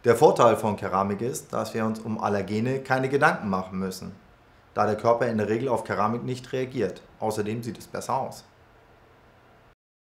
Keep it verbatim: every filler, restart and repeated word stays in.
Der Vorteil von Keramik ist, dass wir uns um Allergene keine Gedanken machen müssen, da der Körper in der Regel auf Keramik nicht reagiert. Außerdem sieht es besser aus.